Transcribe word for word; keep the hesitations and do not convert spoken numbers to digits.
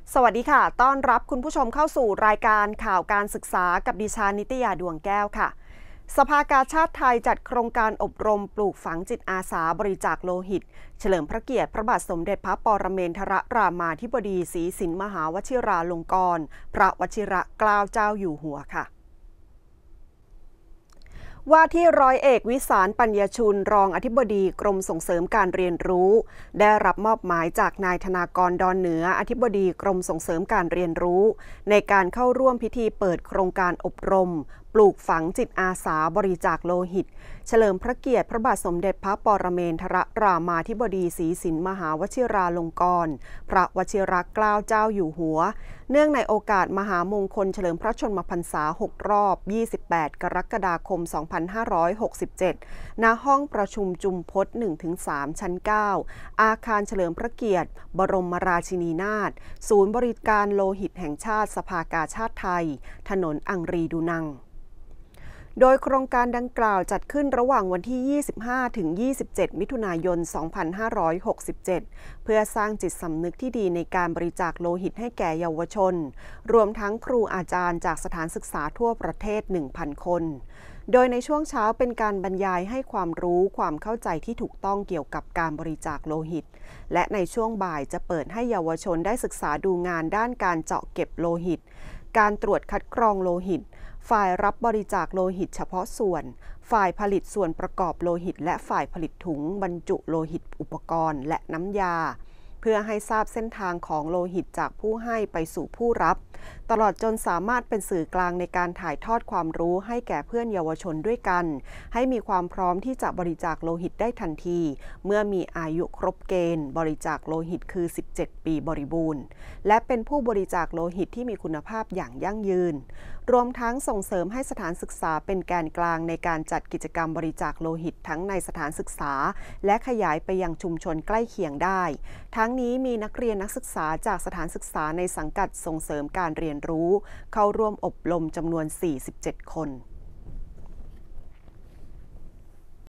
สวัสดีค่ะต้อนรับคุณผู้ชมเข้าสู่รายการข่าวการศึกษากับดิฉันนิตยาดวงแก้วค่ะสภากาชาดไทยจัดโครงการอบรมปลูกฝังจิตอาสาบริจาคโลหิตเฉลิมพระเกียรติพระบาทสมเด็จพระปรเมนทรรามาธิบดีศรีสินมหาวชิราลงกรณ์พระวชิรเกล้าเจ้าอยู่หัวค่ะว่าที่ร้อยเอกวิสารปัญญชุนรองอธิบดีกรมส่งเสริมการเรียนรู้ได้รับมอบหมายจากนายธนากรดอนเหนืออธิบดีกรมส่งเสริมการเรียนรู้ในการเข้าร่วมพิธีเปิดโครงการอบรมปลูกฝังจิตอาสาบริจาคโลหิตเฉลิมพระเกียรติพระบาทสมเด็จพระปรเมนทรรามาธิบดีศรีสินมหาวชิราลงกรณ์พระวชิรเกล้าเจ้าอยู่หัวเนื่องในโอกาสมหามงคลเฉลิมพระชนมพรรษาหกรอบยี่สิบแปดกรกฎาคมสองพันห้าร้อยหกสิบเจ็ดณห้องประชุมจุมพล หนึ่งถึงสาม ชั้นเก้าอาคารเฉลิมพระเกียรติบรมราชินีนาถศูนย์บริการโลหิตแห่งชาติสภากาชาดไทยถนนอังรีดูนังโดยโครงการดังกล่าวจัดขึ้นระหว่างวันที่ ยี่สิบห้าถึงยี่สิบเจ็ด มิถุนายน สองพันห้าร้อยหกสิบเจ็ด เพื่อสร้างจิตสำนึกที่ดีในการบริจาคโลหิตให้แก่เยาวชน รวมทั้งครูอาจารย์จากสถานศึกษาทั่วประเทศ หนึ่งพัน คน โดยในช่วงเช้าเป็นการบรรยายให้ความรู้ความเข้าใจที่ถูกต้องเกี่ยวกับการบริจาคโลหิต และในช่วงบ่ายจะเปิดให้เยาวชนได้ศึกษาดูงานด้านการเจาะเก็บโลหิต การตรวจคัดกรองโลหิตฝ่ายรับบริจาคโลหิตเฉพาะส่วนฝ่ายผลิตส่วนประกอบโลหิตและฝ่ายผลิตถุงบรรจุโลหิตอุปกรณ์และน้ำยาเพื่อให้ทราบเส้นทางของโลหิตจากผู้ให้ไปสู่ผู้รับตลอดจนสามารถเป็นสื่อกลางในการถ่ายทอดความรู้ให้แก่เพื่อนเยาวชนด้วยกันให้มีความพร้อมที่จะบริจาคโลหิตได้ทันทีเมื่อมีอายุครบเกณฑ์บริจาคโลหิตคือสิบเจ็ดปีบริบูรณ์และเป็นผู้บริจาคโลหิตที่มีคุณภาพอย่างยั่งยืนรวมทั้งส่งเสริมให้สถานศึกษาเป็นแกนกลางในการจัดกิจกรรมบริจาคโลหิตทั้งในสถานศึกษาและขยายไปยังชุมชนใกล้เคียงได้ทั้งนี้มีนักเรียนนักศึกษาจากสถานศึกษาในสังกัดส่งเสริมการเรียนรู้เข้าร่วมอบรมจำนวน สี่สิบเจ็ด คน